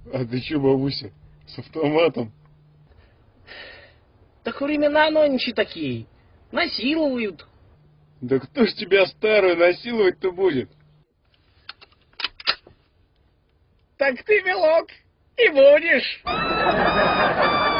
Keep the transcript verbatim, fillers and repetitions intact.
А ты че, бабуся, с автоматом? Так времена нынче такие. Насилуют. Да кто ж тебя старую насиловать-то будет? Так ты, милок, и будешь.